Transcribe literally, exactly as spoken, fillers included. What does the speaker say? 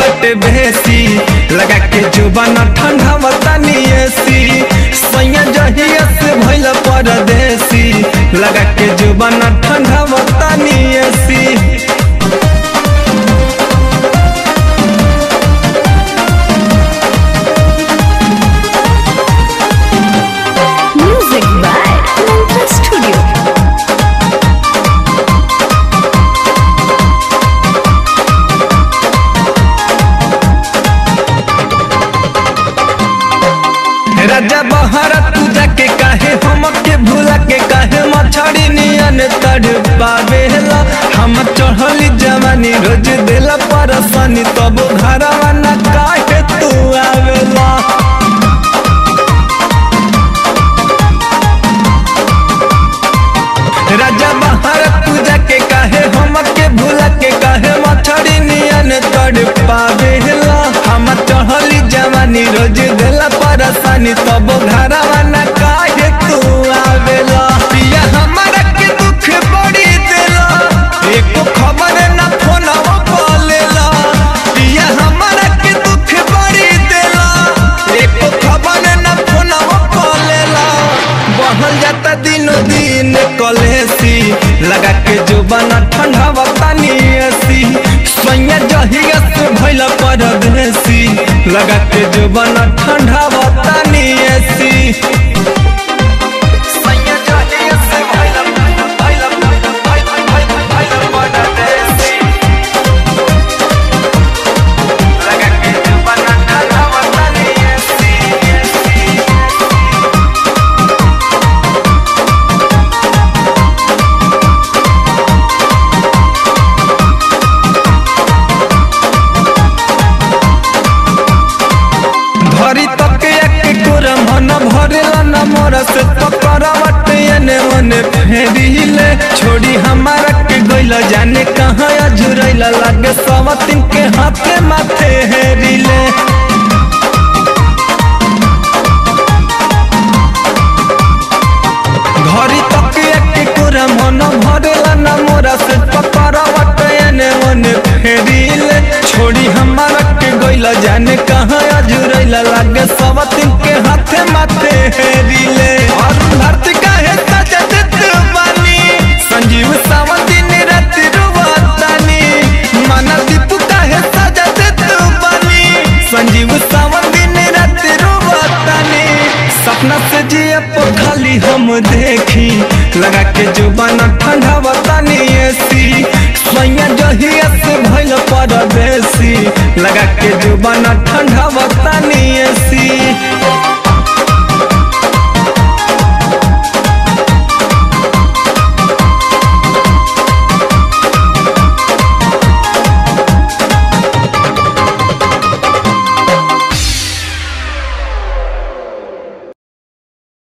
बटे बेसी लगा के जुबान ठंडा बतानी एसी सैया जहिया से भइल परदेसी लगा के जुबान ठंडा बतानी एसी राजा बहरा तू जाके काहे हमके भूला के काहे मछड़ी नियन तड़पावेला हम चढ़ली जवानी रोज देला परसानी तब घरवा न काहे तू आवेला राजा बहरा तू जाके काहे हमके भूला के काहे मछड़ी नियन तड़पावेला हम चढ़ली जवानी रोज देला परसानी तब घरवा न काहे तू आवेला पिया हमारा के दुख बड़ी देला एको खबर न फोनवा बोलेला पिया हमारा के दुख बड़ी देला एको खबर न फोनवा बोलेला बहल जाता दिनों दिन कलेसी लगा के जुबान ठंडा बतानी एसी सैया जहिया से भइल परदेसी लगा के जुबान ठंडा बतानी एसी सैया जहिया से भइल भइल भइल भइल परदेसी लगा के जुबान ठंडा बतानी एसी भरी तक एक कोरा मन भरेला न मोरा से पकड़ावट एने ओने फेरिले छोड़ी हमारा के गइला जाने कहाँ अझुरैला लागे सवतिन के हाथे माथे हेरिले घरी तक एक कोरा मन भरेला न मोरा से पकड़ावट एने ओने फेरिले छोड़ी हमारा के गइला जाने कहाँ अझुरैला लागे सवतिन के हाथे माथे हेरिले और धरती काहे सजा देत बानी संजीव सावंतिन रात रुवातानी माना दीपू काहे सजा देत बानी संजीव सावंतिन रात रुवातानी सपना से जिया पो खाली हम देखी लगा के जुबान ठंडा बतानी एसी सैया जहिया से भइल परदेसी लगा के जुबान ठंडा बतानी एसी।